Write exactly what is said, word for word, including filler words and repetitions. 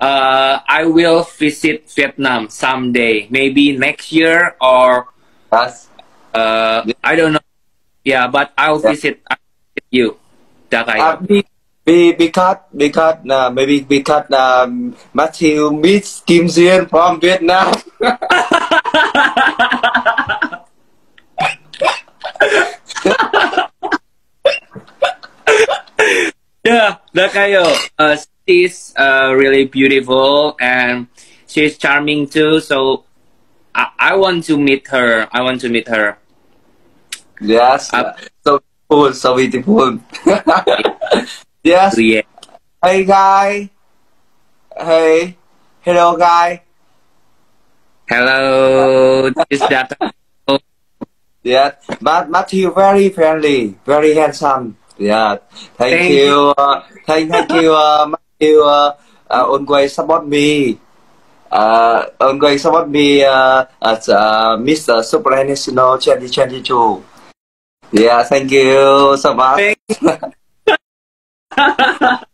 uh, I will visit Vietnam someday, maybe next year or Yes. uh, I don't know. Yeah, but I'll Yeah. visit, I'll visit you. That I Uh, be, be, because because uh, maybe because um, Matthew meets Kim Duyên from Vietnam. Yeah, Dakayo. Uh, she's uh, really beautiful and she's charming too. So I, I want to meet her. I want to meet her. Yes, Uh, so beautiful, so beautiful. Yes. yeah. Hey guy. Hey. Hello guy. Hello. This is Data. Yes. But Matthew very friendly, very handsome. Yeah. Thank, Thank you. you. Uh, thank thank you uh, Matthew uh, uh, always support me. Uh, always support me uh, as uh, Mister Supranational twenty twenty-two. Yeah, thank you so much. Thank